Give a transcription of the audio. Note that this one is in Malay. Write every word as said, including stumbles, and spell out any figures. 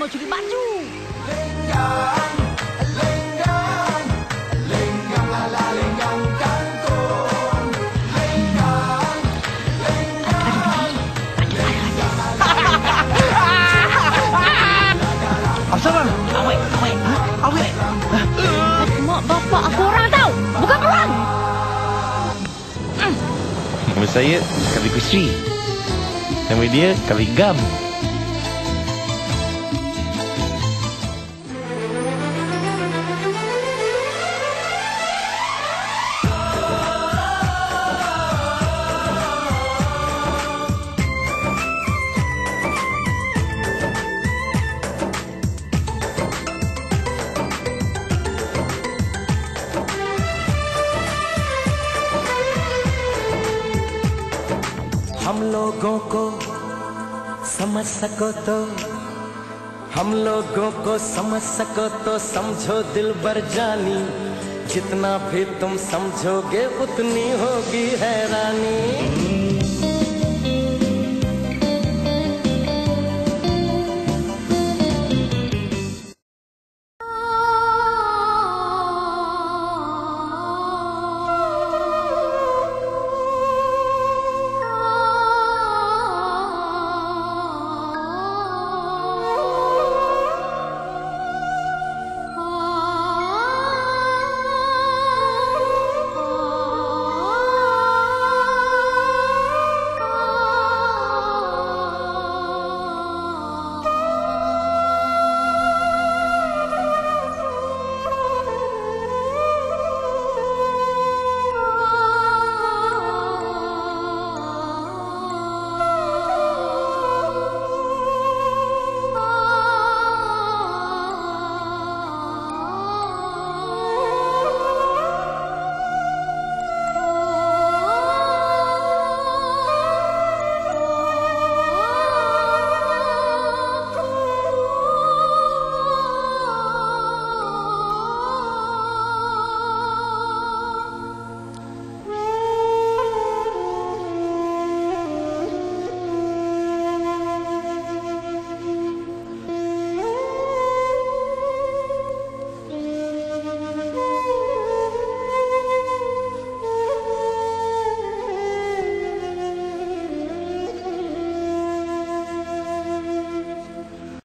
mau curi baju. Lenggang, lenggang, lenggang ala lenggang kangkung. Lenggang, lenggang, lenggang ala Apa bang? Awet, awet. Awet. Mak bapak aku orang tahu, bukan orang. Nama saya Kali Kusri. Nama dia Kali Gam. हम लोगों को समझ सको तो हम लोगों को समझ सको तो समझो दिलबर जानी, जितना भी तुम समझोगे उतनी होगी हैरानी।